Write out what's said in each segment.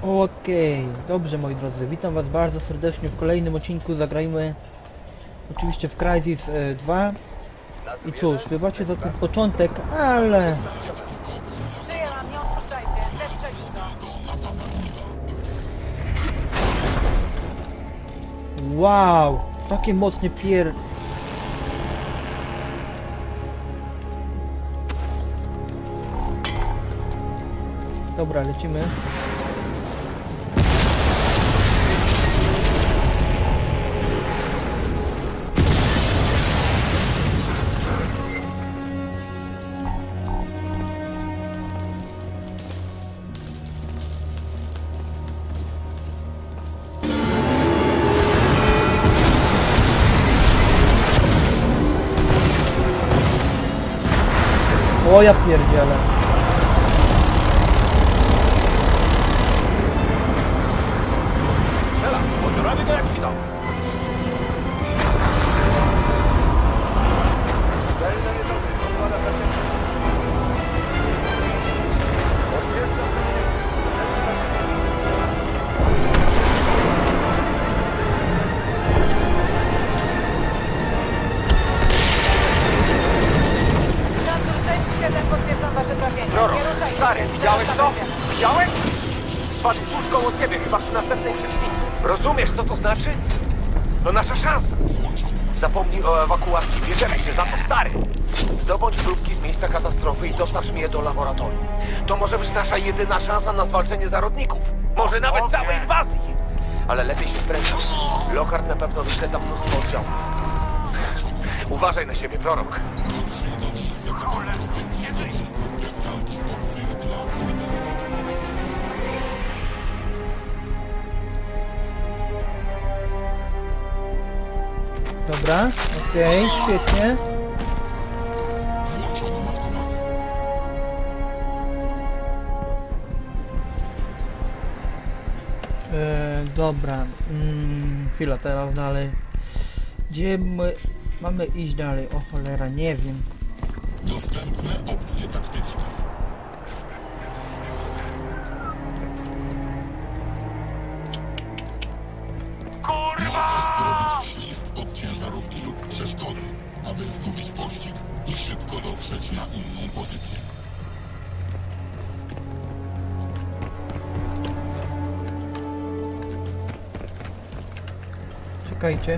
Okej, dobrze moi drodzy, witam was bardzo serdecznie w kolejnym odcinku. Zagrajmy oczywiście w Crysis 2. I cóż, wybaczcie za ten początek, ale... Przyjęłam, nie odpuszczajcie, zestrzelić go. Wow, takie mocne Dobra, lecimy. O ja pierdzielę. Strzela, odbieramy go jak widał. Celne niedobry, odpada praktycznie. Potwierdzam. Sensor 6-7, potwierdzam wasze trafienie. Roro, Nie ruszajcie. stary, widziałeś to? Zaraz Widziałeś? Spadł tuż koło ciebie, chyba przy następnej przecznicy. Rozumiesz, co to znaczy? To nasza szansa. Zapomnij o ewakuacji, bierzemy się za to, stary. Zdobądź próbki z miejsca katastrofy i dostarcz mi je do laboratorium. To może być nasza jedyna szansa na zwalczenie zarodników. Może nawet całej inwazji. Ale lepiej się sprężać. Lockhart na pewno wyśle tam mnóstwo oddziałów. Uważaj na siebie, prorok. Dobra, okej, świetnie. Dobra, chwila, teraz dalej. Gdzie my mamy iść dalej? O cholera, nie wiem. Dostępne opcje taktyczne. Zrobić ślizg od ciężarówki lub przeszkody, aby zgubić pościg i szybko dotrzeć na inną pozycję. Czekajcie.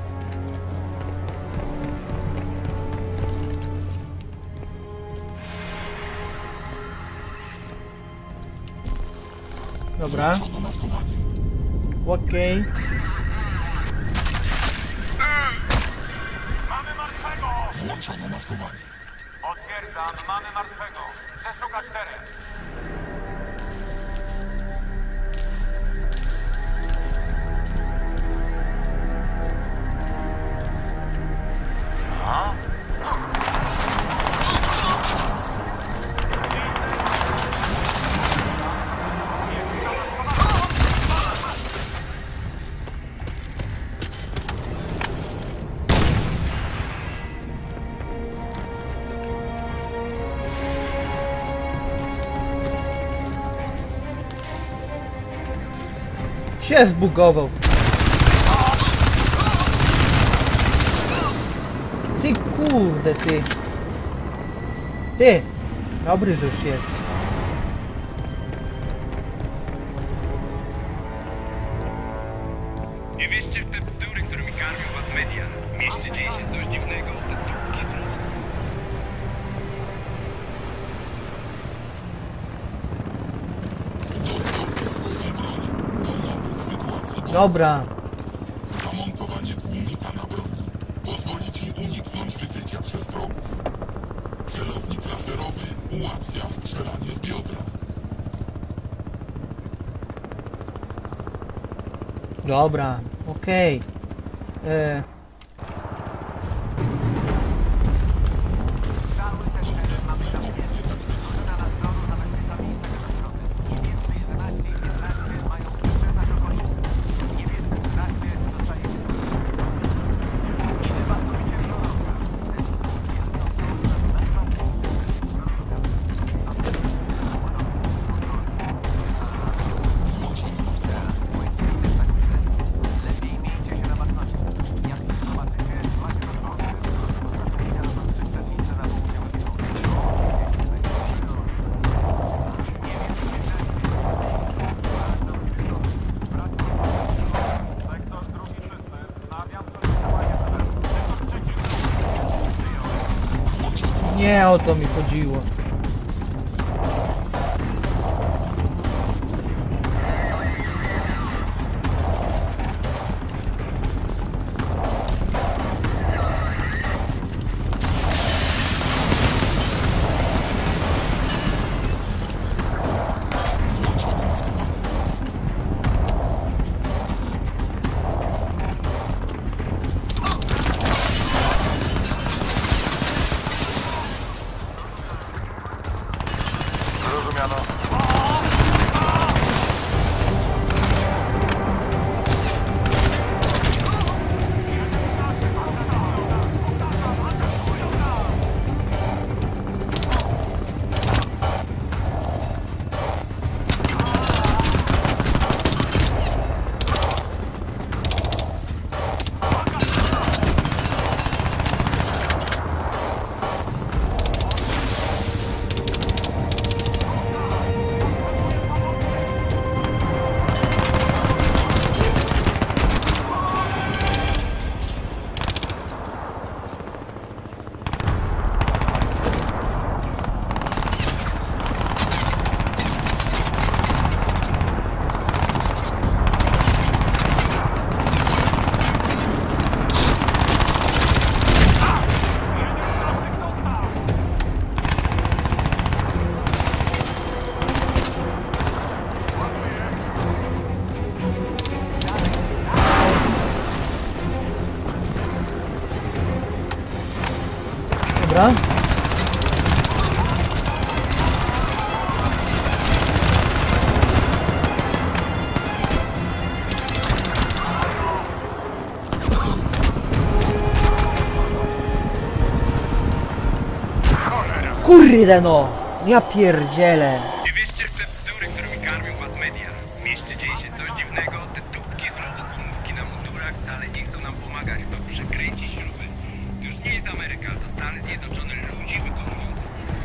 Dobra. Włączono maskowanie. Okej. Mamy martwego! Włączono maskowanie. Potwierdzam, mamy martwego. Przeszukać teren. Się zbugował. Ty kurde, ty. Ty. Dobry, że już jest. Nie wierzcie w te bzdury, którymi karmią was media. W mieście dzieje się coś dziwnego. Dostosujcie swoją broń do nowych sytuacji. Dobra. Zamontowanie tłumika na broni pozwoli ci uniknąć wykrycia przez wrogów. Celownik laserowy ułatwia strzelanie z biodra. Dobra. Okej. Nie o to mi chodziło. Zrozumiano. Dobra. Kurde no! Ja pierdzielę. Nie wierzcie w te bzdury, którymi karmią was media. W mieście dzieje się coś dziwnego, te dupki z logo komórki na mundurach wcale nie chcą nam pomagać, to przykręci śruby. To już nie jest Ameryka, to Stany Zjednoczone, ludzi wykonujących.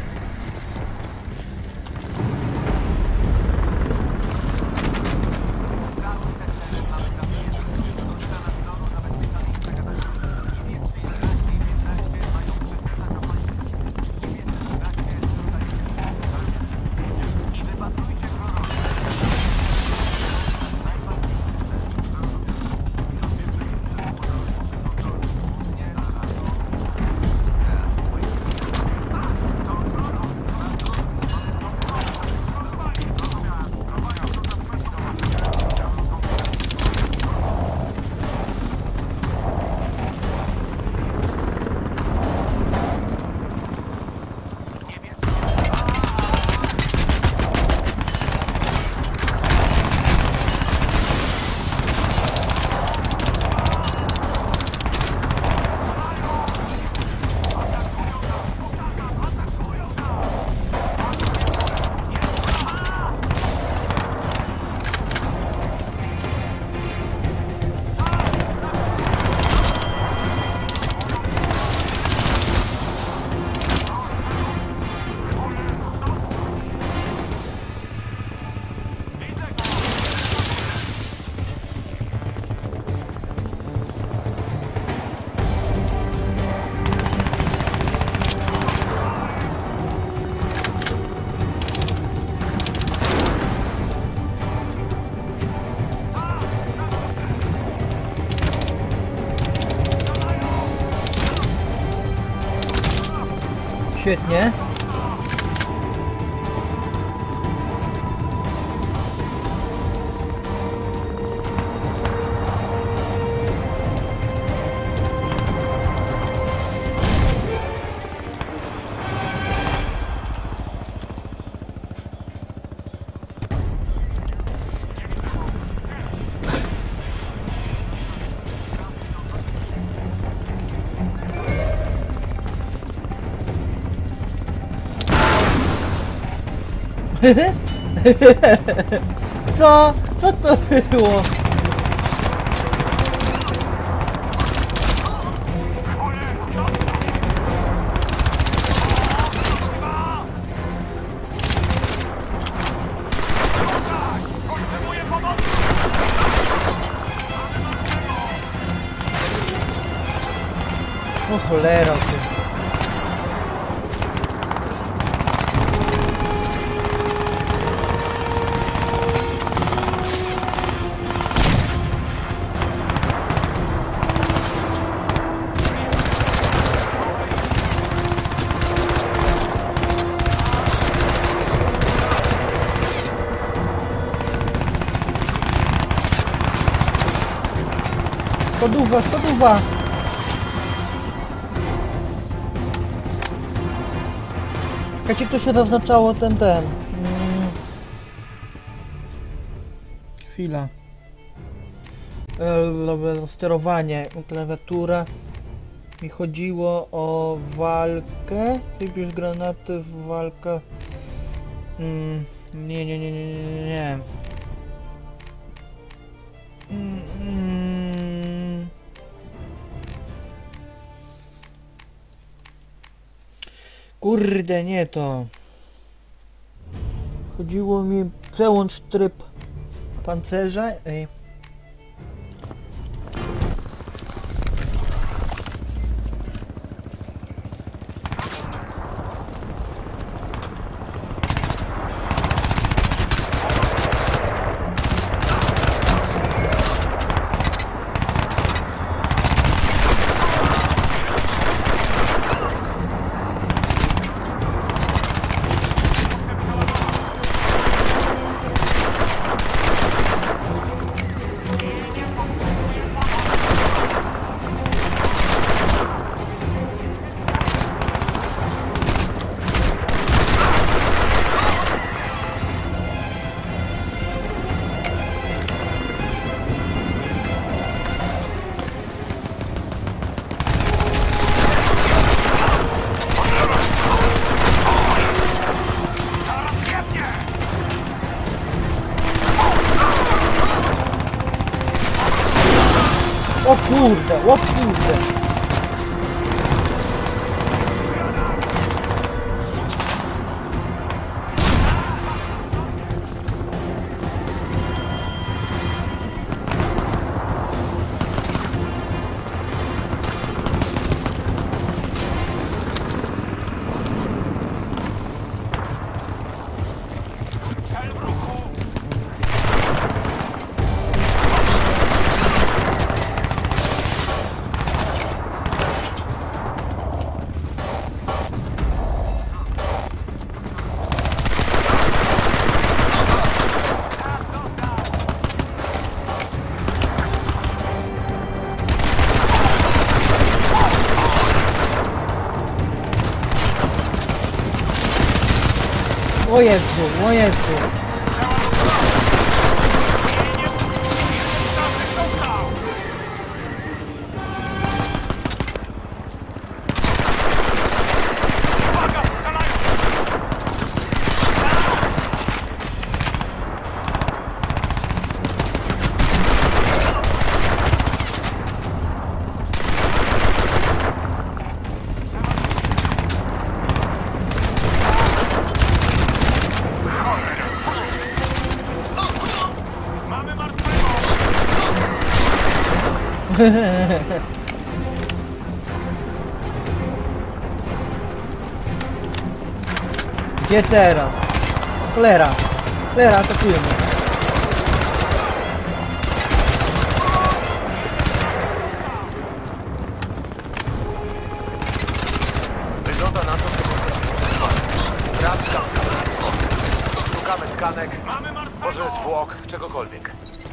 Świetnie. Co? Co to było? O cholera ty. Spoduwa, spoduwa! Czekajcie, to się zaznaczało ten. Chwila. Sterowanie, klawiatura. Mi chodziło o walkę. Wybierz granaty w walkę. Nie. Kurde, nie to. Chodziło mi przełącz tryb pancerza. O kurde, o kurde! O Jezu, o Jezu! Gdzie teraz? Cholera! Cholera, atakujemy! Wygląda na to, że sprawdzam. Szukamy tkanek, może zwłok, czegokolwiek.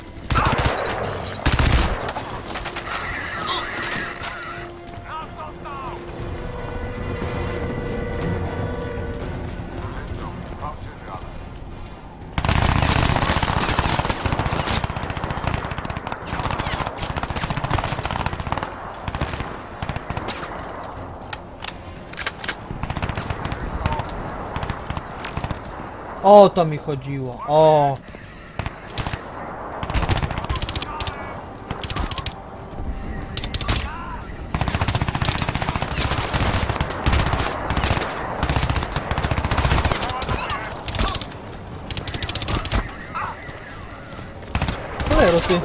O, to mi chodziło. O! Cholero ty!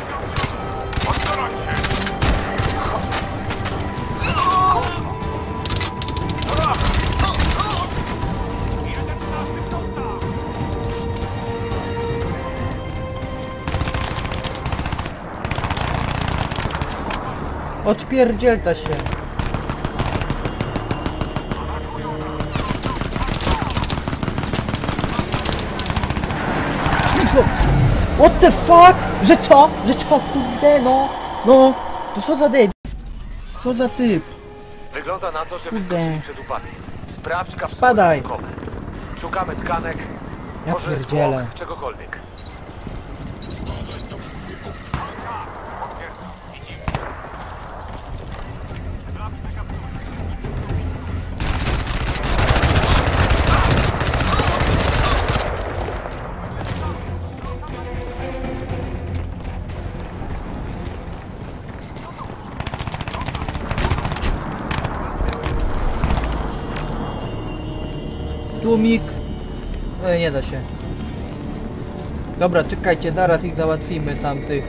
Odpierdzielta się! What the fuck? Że co? Że co? Kurde, no! No! To co za debil? Co za typ? Wygląda na to, że Kurde. wyskoczyli przed upadkiem. Sprawdź kapsułę Spadaj. ratunkowe. Szukamy tkanek, Ja może pierdzielę. zwłok, czegokolwiek. Tłumik. Nie da się. Dobra, czekajcie, zaraz ich załatwimy tamtych.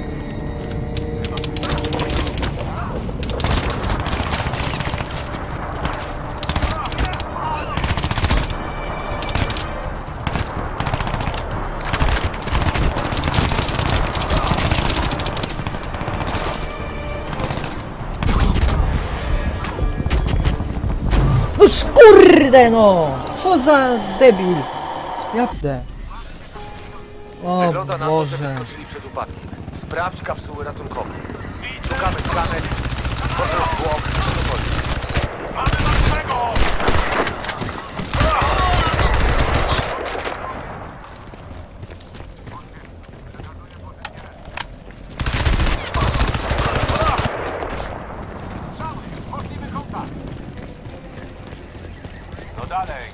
No kurde no! Co za debil! Jadę. O Wygląda na to, że Boże. wyskoczyli przed upadkiem. Sprawdź kapsuły ratunkowe. Szukamy tkanek, może zwłok, czegokolwiek. No dalej.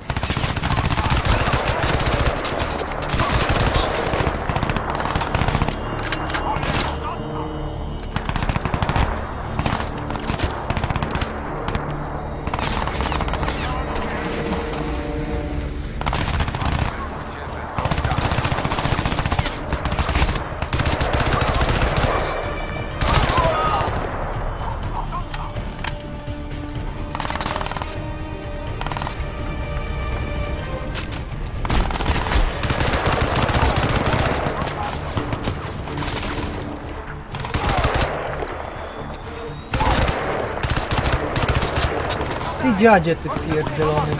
Ty dziadzie, ty pierdolony.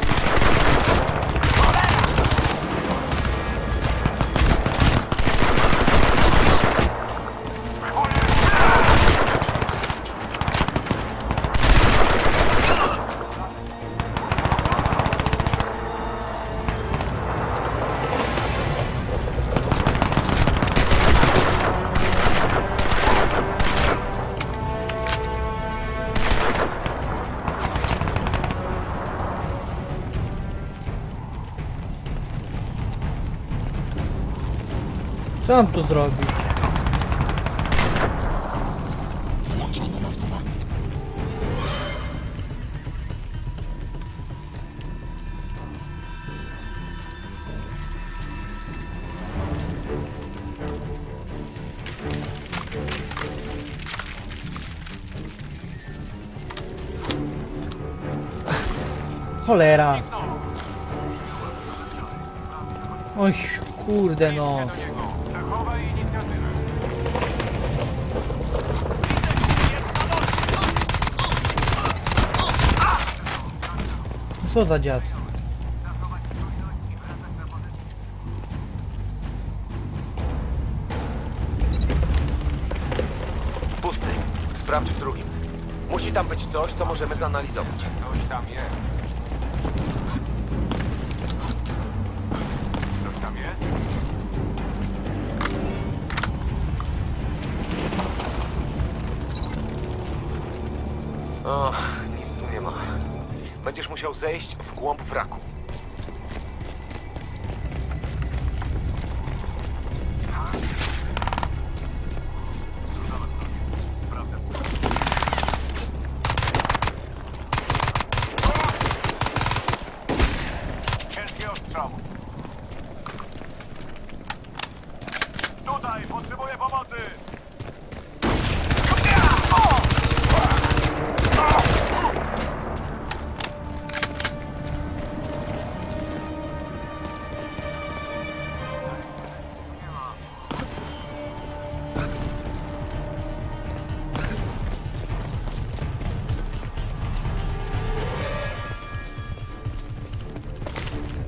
Co mam tu zrobić? Włączono maskowanie. Cholera. Oj, kurde no. Co za dziad? Pusty. Sprawdź w drugim. Musi tam być coś, co możemy zanalizować. Coś tam jest. Coś tam jest? O, nic tu nie ma. Będziesz musiał zejść w głąb wraku. Ciężki ostrzał. Tutaj, potrzebuję pomocy!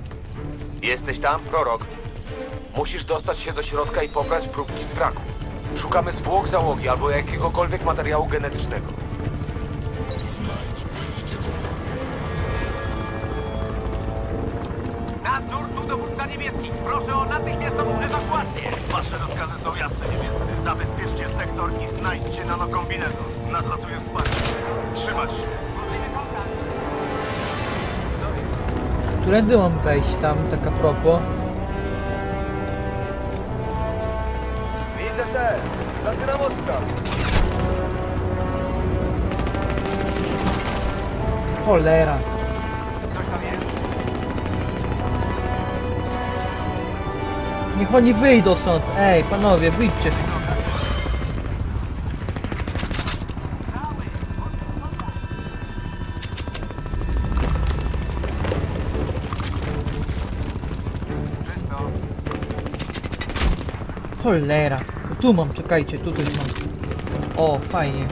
Jesteś tam, prorok? Musisz dostać się do środka i pobrać próbki z wraku. Szukamy zwłok załogi albo jakiegokolwiek materiału genetycznego. Nadzór, tu dowódca niebieskich. Proszę o natychmiastową ewakuację. Wasze rozkazy są jasne, niebiescy. Zabezpieczcie sektor i znajdźcie nanokombinezon. Nadlatuje wsparcie. Trzymać się. Którędy mam wejść tam, tak a propos? Widzę cel. Zaczynam odstrzał. Cholera. Coś tam jest? Niech oni wyjdą stąd. Ej, panowie, wyjdźcie. Cholera. Tu mam, czekajcie, tu coś mam. O, fajnie.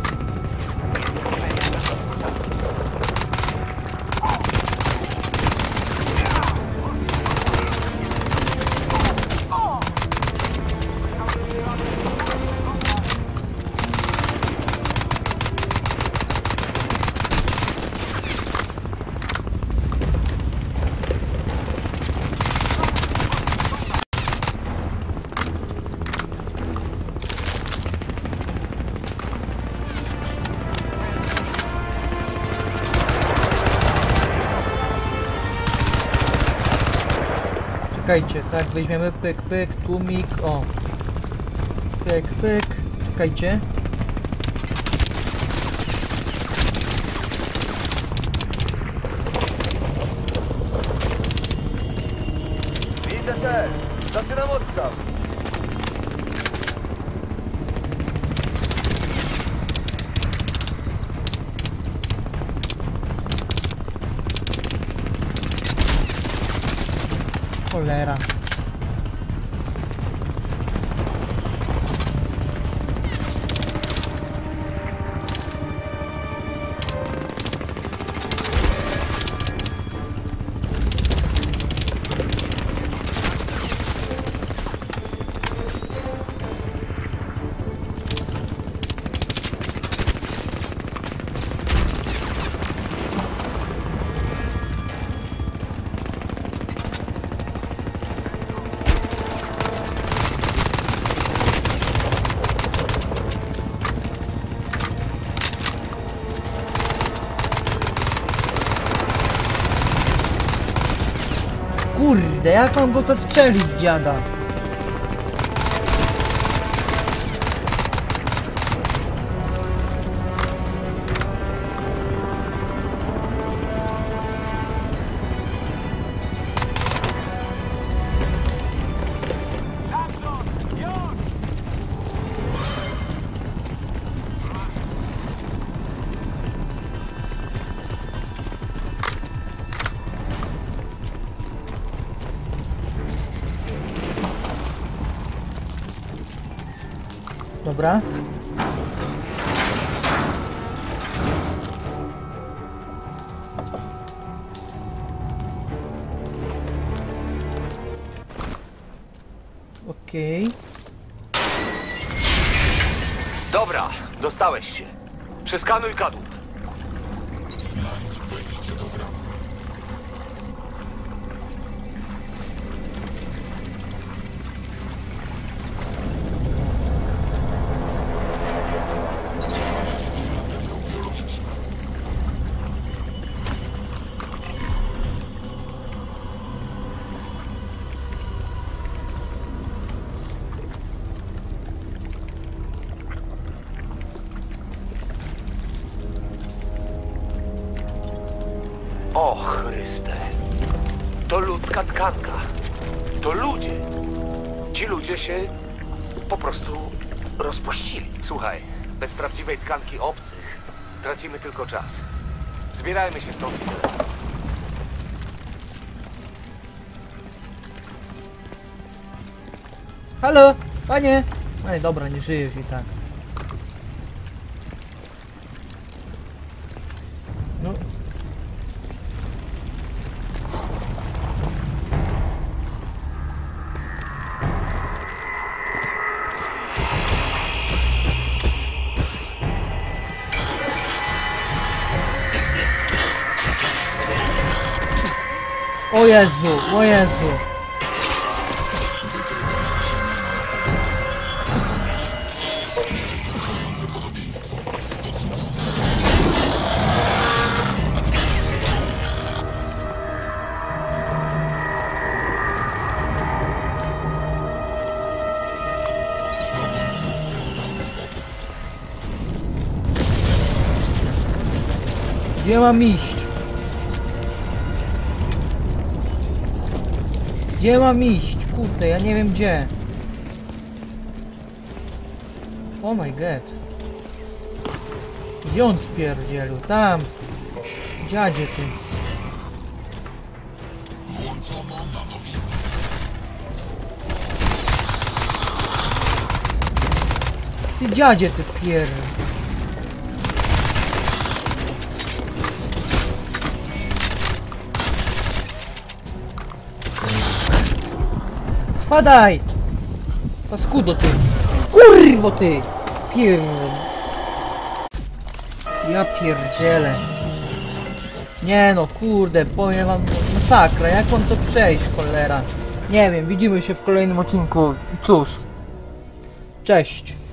Czekajcie, tak, weźmiemy pyk, pyk, tłumik, o. Pyk, pyk, czekajcie. Widzę cel. Zaczynam odstrzał. Cholera. Kurde, jak mam go zastrzelić, dziada? Dobra. Okej. Dobra, dostałeś się. Przeskanuj kadłub. Znajdź wejście do bramy. Analizuj materiał biologiczny. O Chryste. To ludzka tkanka. To ludzie. Ci ludzie się po prostu rozpuścili. Słuchaj, bez prawdziwej tkanki obcych tracimy tylko czas. Zbierajmy się stąd. Halo, panie! Ej, dobra, nie żyjesz i tak. No. O Jezu, o Jezu. Gdzie mam iść? Gdzie mam iść? Kurde, ja nie wiem gdzie. Oh my god. Gdzie on spierdzielił? Tam. Dziadzie ty. Ty dziadzie ty pier... Spadaj! Paskudo ty! Kurwo ty! Pier... Ja pierdzielę. Nie no, kurde, powiem wam, masakra, jak mam to przejść, cholera. Nie wiem, widzimy się w kolejnym odcinku. Cóż. Cześć.